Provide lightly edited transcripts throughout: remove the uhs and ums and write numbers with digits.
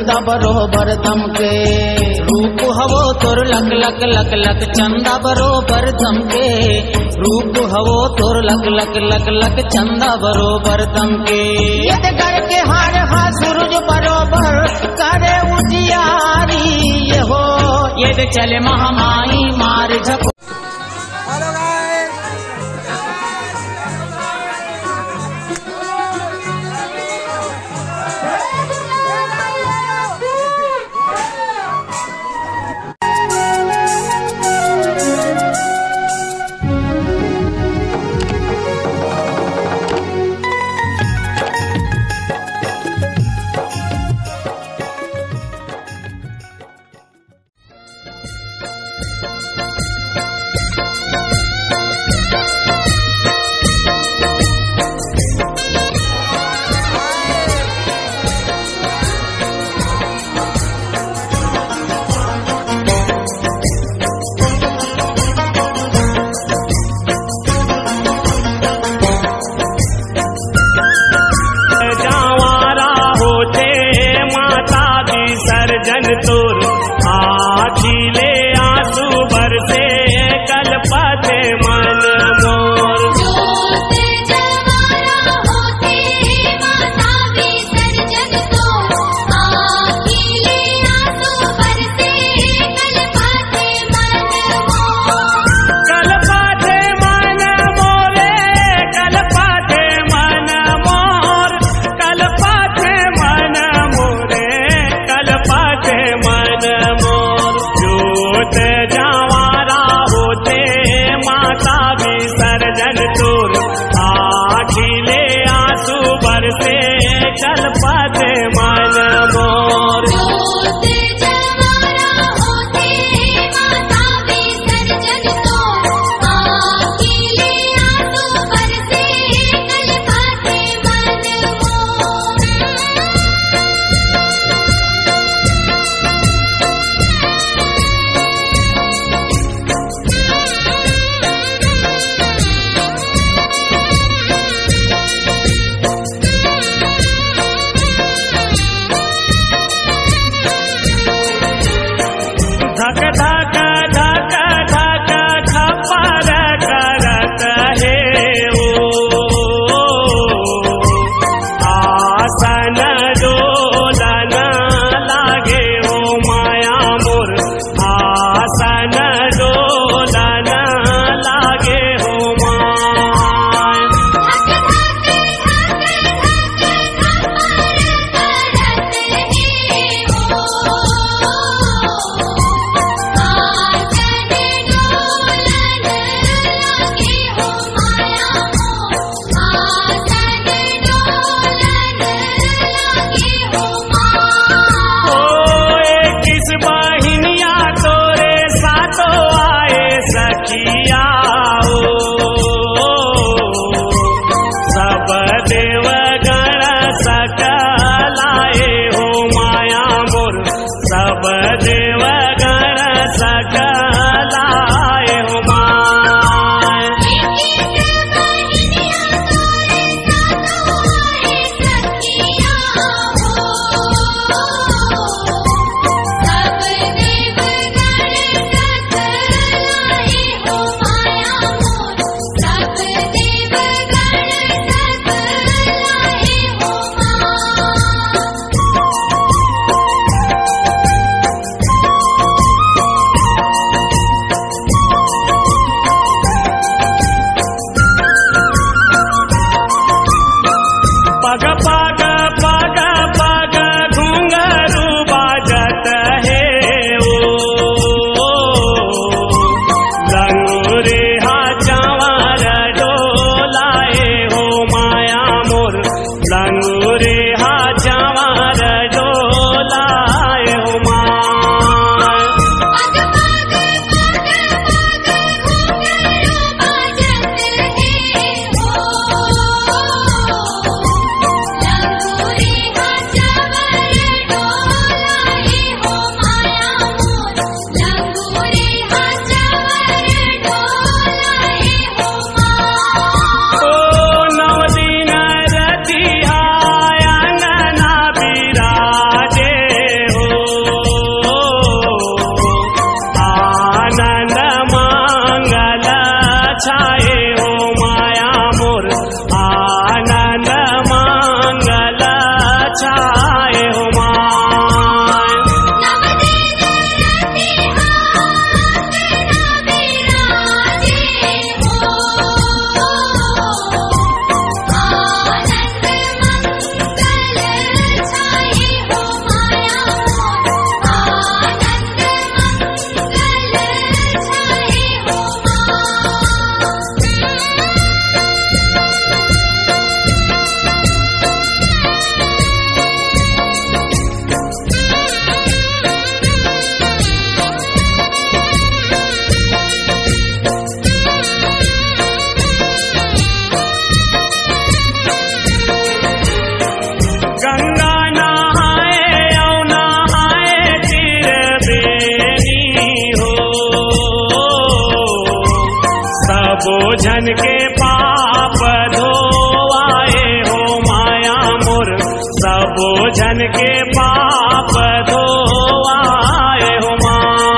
चंदा बरोबर दमके। रूप हवो तोर लक लक लक लक चंदा बरोबर दमके। रूप हवो तोर लक लक लक लक चंदा बरोबर दमके। ये घर के हार हा सूरज बरोबर करे उजियारी ये हो। ये चले महामाई मार झको। जन के पाप धोवाए हो माया मोर, सबो जन के पाप धोवाए हो माया।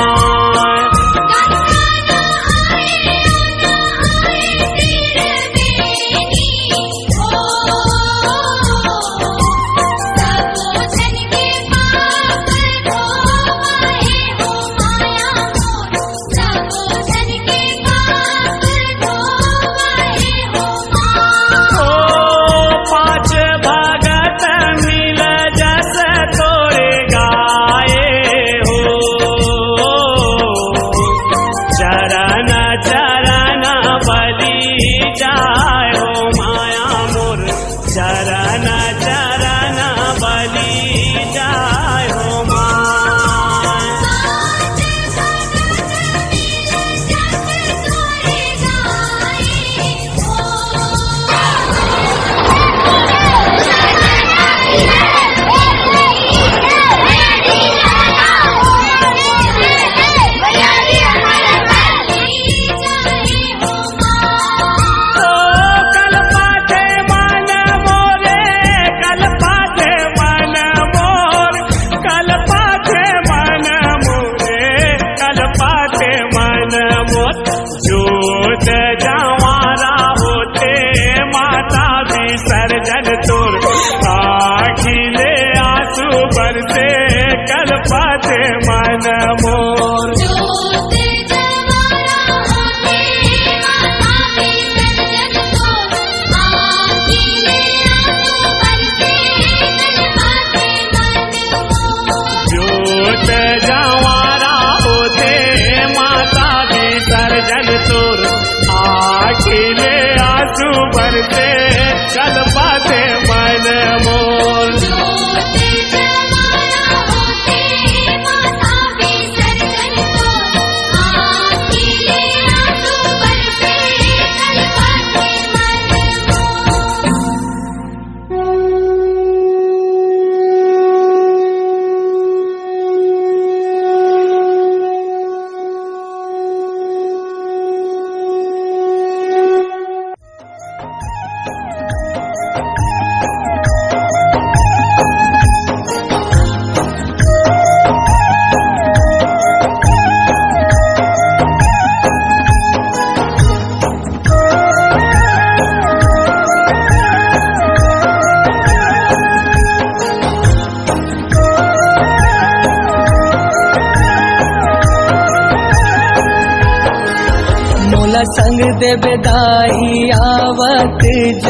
संग देवे दाई आवत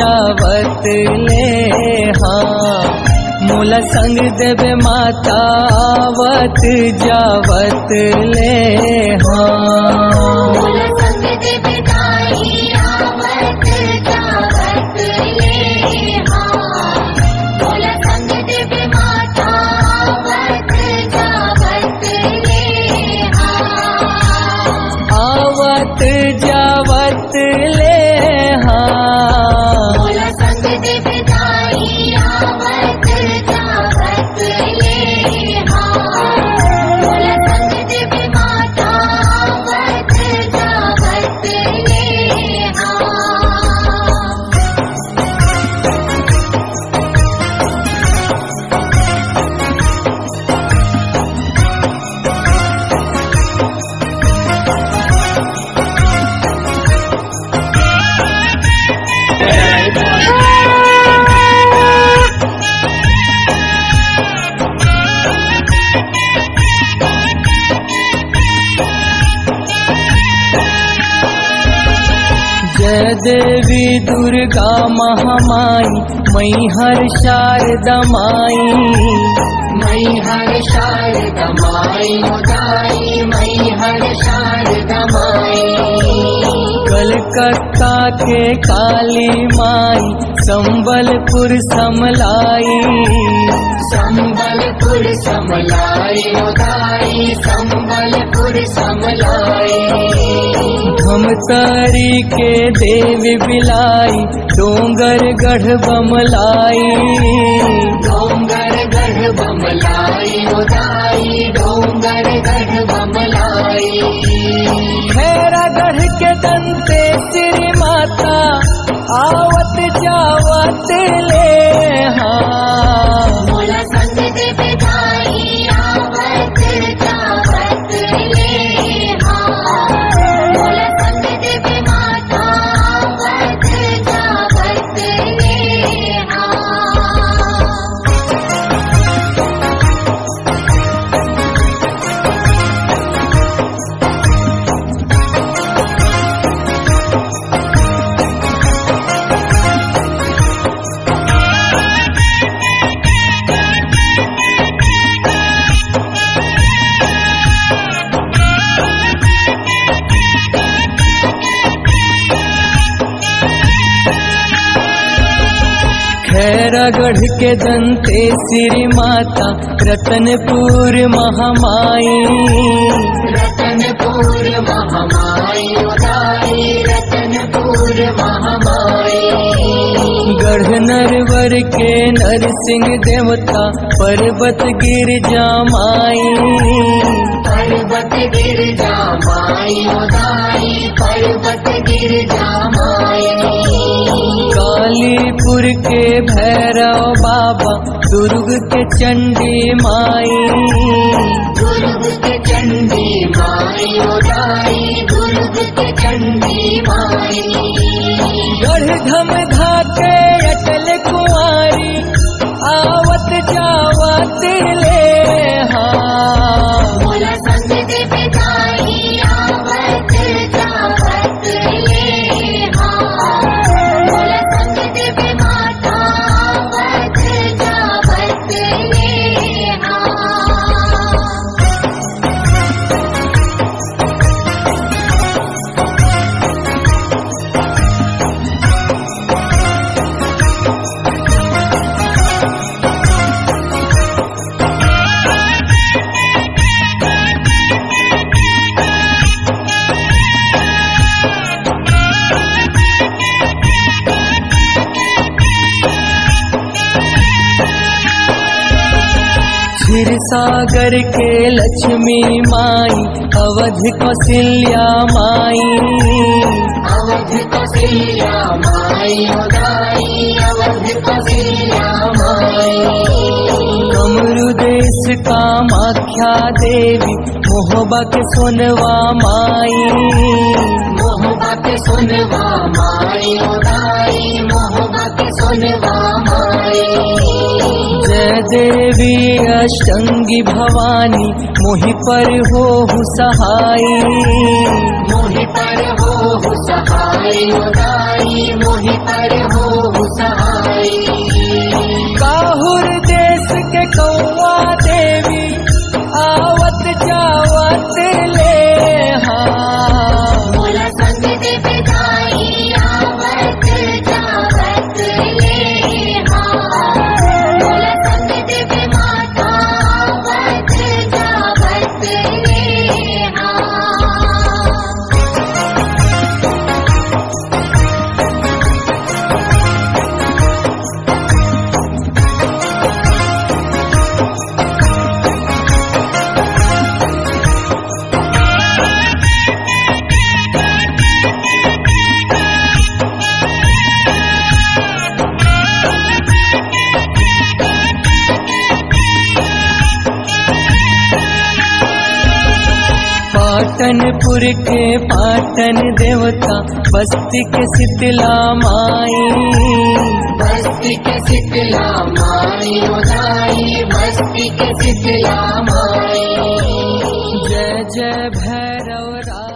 जावत ले हाँ, मोला संग देवे माता आवत जावत ले हाँ। मोला संग देवे दाई आवत जावत ले हाँ, मोला संग देवे माता आवत जावत ले हाँ। आवत जावत ले हाँ, मोला संग देवे दाई आवत जावत ले हाँ, मोला संग देवे माता आवत जावत ले हाँ। जय देवी दुर्गा महामाई मैहर शारदा माई, मैहर शारदा माई दाई मैहर शारदा माई। कलकत्ता के काली माई संबलपुर समलाई, संबलपुर समलाई दाई संबलपुर समलाई। धमतरी के देवी बिलाई डोंगर गढ़ बमलाई, डोंगर गढ़ बमलाई दाई डोंगर गढ़ बमलाई। खैरागढ़ के दंते श्री आवत जावत ले हाँ मोला संग दे विदाई आवत जावत ले हाँ मोला संग दे माता आवत जावत ले हाँ खैरागढ़ के दंते श्री माता रतनपुर महामाई रतनपुर महामाई उदाई रतनपुर महामाई गढ़ नरवर के नरसिंह देवता पर्वत गिरजा माई पर्वत गिरजा माई उदाई पर्वत गिरजा माई कालीपुर के भैरव बाबा दुर्ग के चंडी माई दुर्ग के चंडी माई उदाई दुर्ग के चंडी माई गढ़ धाके अटल कुंवारी आवत जावत ले हाँ मोला संग दे विदाई आवत जावत ले हाँ मोला संग दे माता आवत जावत ले हाँ क्षीर सागर के लक्ष्मी माई अवध कौशल्या माई अवध कौशल्या माई उदाई अवध कौशल्या माई कमरु देश कामाख्या देवी मोहबा के सोनवा माई मोहबा के सोनवा माई उदाई मोहबा के सोनवा माई जय देवी अष्टंगी भवानी मोहि पर हो सहाई मोहि पर हो सहाय उदाई मोहि पर हो सहाय काहुर देश के कौवा देवी आवत जावत ले हाँ मोला संग दे विदाई आवत जावत ले हाँ मोला संग दे माता आवत जावत ले हाँ पाटनपुर के पाटन देवता बस्ती के शीतला माई बस्ती के शीतला माई उदाई बस्ती के शीतला माई जय जय भैरव रात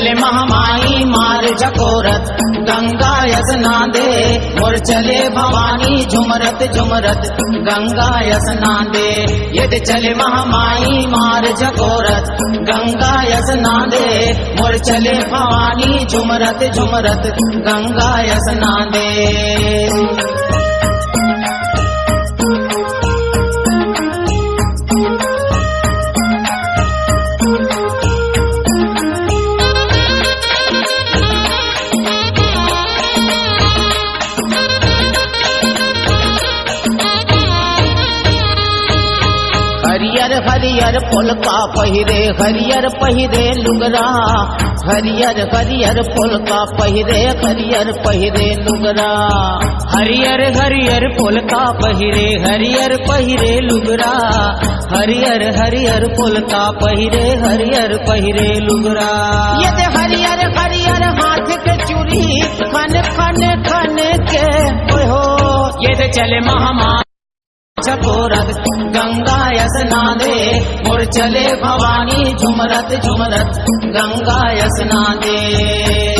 चले महामाई मार झकोरत गंगा यसना दे मोर चले भवानी झुमरत झुमरत गंगा यसना दे। यदि चले महामाई मार झकोरत गंगा यसना दे मोर चले भवानी झुमरत झुमरत गंगा यसना दे। हरियर हरियर फुलका पहिरे हरियर पहिरे लुगरा हरियर हरियर फुलका पहिरे हरियर पहिरे लुगरा। हरियर हरियर फुलका पहिरे हरियर पहिरे लुगरा हरियर हरियर फुलका पहिरे हरियर पहिरे लुगरा। ये हरियर हरियर हाथ के चूड़ी खन खन खन के हो ये चले महामाई झकोरत गंगा यसना दे मोर चले भवानी झुमरत झुमरत गंगा यसना दे।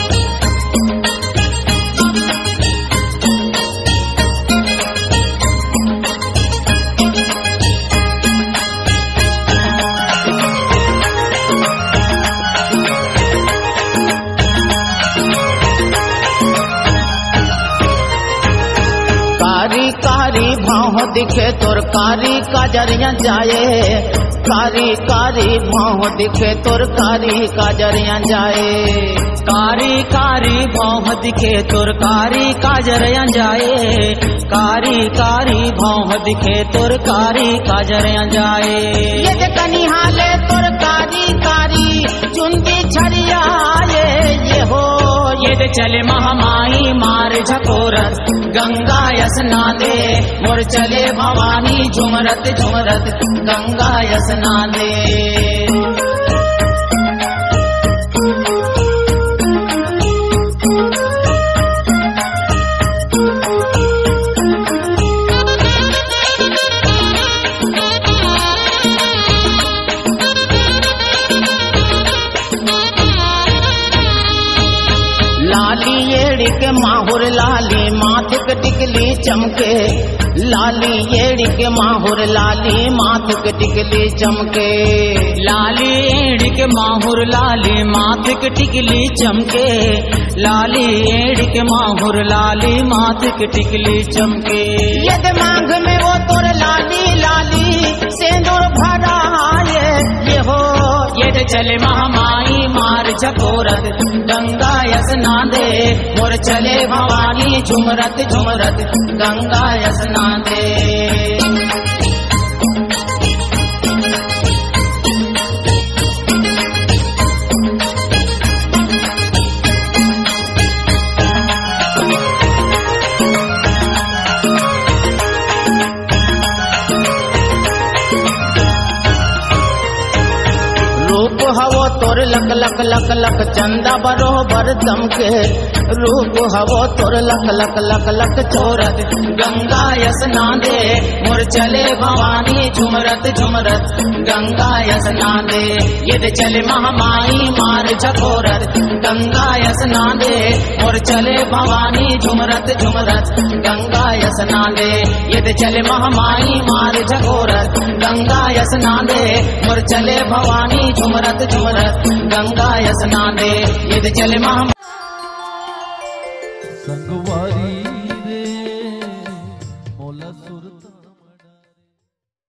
कारी कारी भाव दिखे तोर कारी काजरिया जाए कारी कारी भाव दिखे तोर कारी काजरिया जाए। कारी कारी भाव दिखे तोर कारी काजरिया जाए कारी कारी भाव दिखे तोर कारी काजरिया जाए। ये कनिहाले तोर कारी कारी चुनकी छड़िया ये हो ये चले महामाई मार झकोरत गंगा यसना दे मोर चले भवानी झुमरत झुमरत गंगा यसना दे। लाली येड़ी के माहुर लाली माथिक टिकली चमके लाली येड़ी के माहुर लाली माथिक टिकली चमके। लाली येड़ी के माहुर लाली माथिक टिकली चमके लाली येड़ी के माहुर लाली माथिक टिकली चमके। यद मांग में वो तोर लाली लाली सिंदूर भरा ये हो ये चले महामाई मार झकोरत गंगा यसना दे मोर चले भवानी झुमरत झुमरत गंगा यसना दे। रूप हवो तोर लक लक लक लक चंदा बरोबर दमके रूप हवो तोर लक लक लक लक चोरत गंगा यसना दे मोर चले भवानी झुमरत झुमरत गंगा यसना दे। ये चले महामाई मार झकोरत गंगा यसना दे मोर चले भवानी झुमरत झुमरत गंगा यसना दे। ये चले महामाई मार झकोरत गंगा यसना दे मोर चले भवानी झुमरत झुमरत गंगा यसना दे। ये चले महामाई संगवारी